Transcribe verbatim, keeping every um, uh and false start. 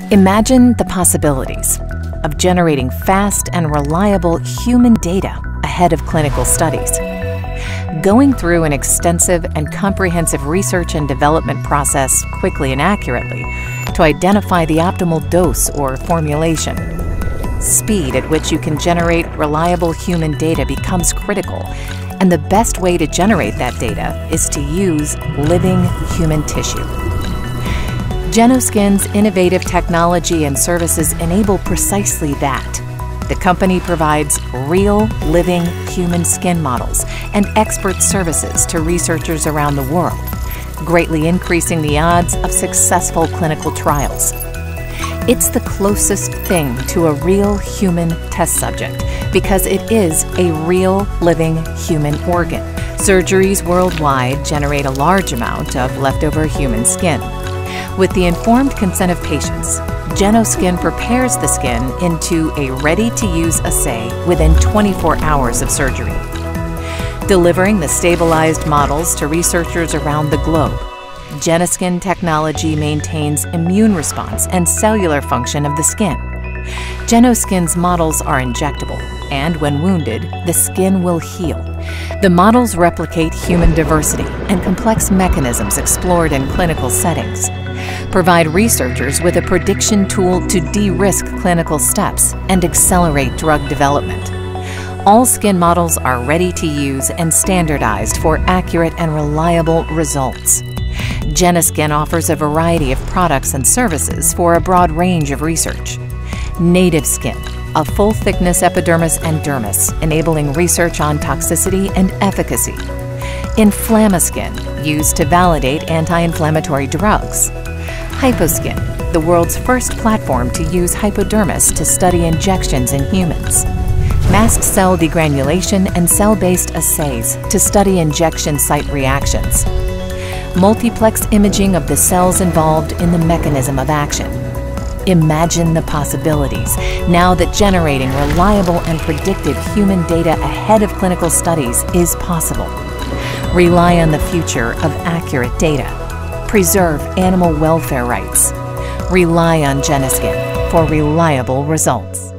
Imagine the possibilities of generating fast and reliable human data ahead of clinical studies. Going through an extensive and comprehensive research and development process quickly and accurately to identify the optimal dose or formulation. Speed at which you can generate reliable human data becomes critical, and the best way to generate that data is to use living human tissue. Genoskin's innovative technology and services enable precisely that. The company provides real, living human skin models and expert services to researchers around the world, greatly increasing the odds of successful clinical trials. It's the closest thing to a real human test subject because it is a real, living human organ. Surgeries worldwide generate a large amount of leftover human skin. With the informed consent of patients, Genoskin prepares the skin into a ready-to-use assay within twenty-four hours of surgery. Delivering the stabilized models to researchers around the globe, Genoskin technology maintains immune response and cellular function of the skin. Genoskin's models are injectable, and when wounded, the skin will heal. The models replicate human diversity and complex mechanisms explored in clinical settings, provide researchers with a prediction tool to de-risk clinical steps and accelerate drug development. All skin models are ready to use and standardized for accurate and reliable results. Genoskin offers a variety of products and services for a broad range of research. Native skin, a full-thickness epidermis and dermis, enabling research on toxicity and efficacy. Inflammaskin, used to validate anti-inflammatory drugs. Hyposkin, the world's first platform to use hypodermis to study injections in humans. Mast cell degranulation and cell-based assays to study injection site reactions. Multiplex imaging of the cells involved in the mechanism of action. Imagine the possibilities now that generating reliable and predictive human data ahead of clinical studies is possible. Rely on the future of accurate data. Preserve animal welfare rights. Rely on Genoskin for reliable results.